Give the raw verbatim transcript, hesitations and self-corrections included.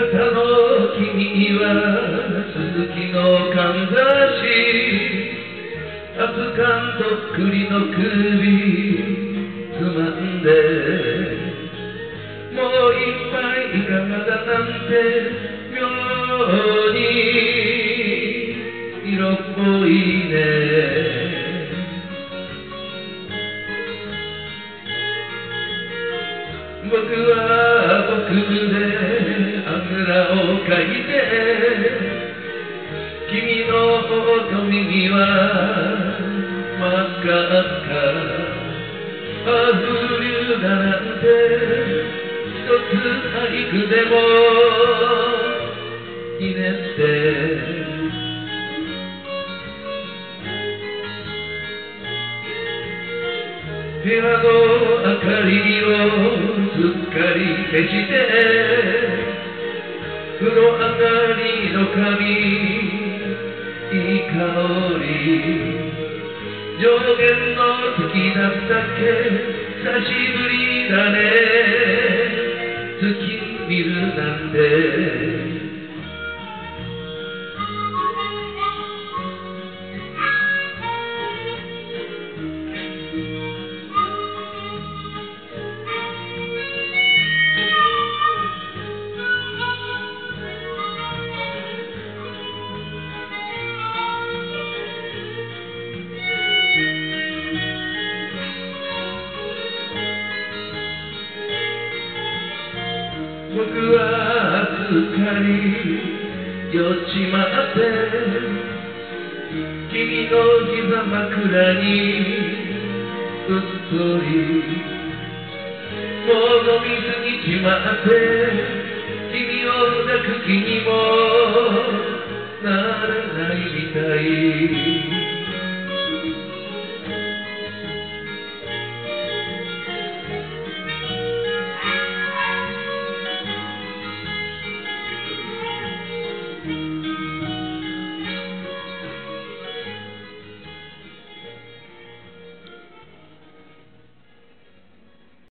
方の君は鈴木のかんざし、熱燗とっくりの首つまんで、もう一杯いかがだなんて妙に色っぽいね。僕は僕であぐらをかいて、君の方と右は真っ赤っか、風流だなんて一つ俳句でもひねって、部屋の明かりをすっかり消して、風呂上がりの髪いい香り、上限の月だったっけ、久しぶりだね月見るなんて。僕はすっかり酔っちまって、君の膝枕にうっとり、もう飲み過ぎちまって、君を抱く気にもなれないみたい。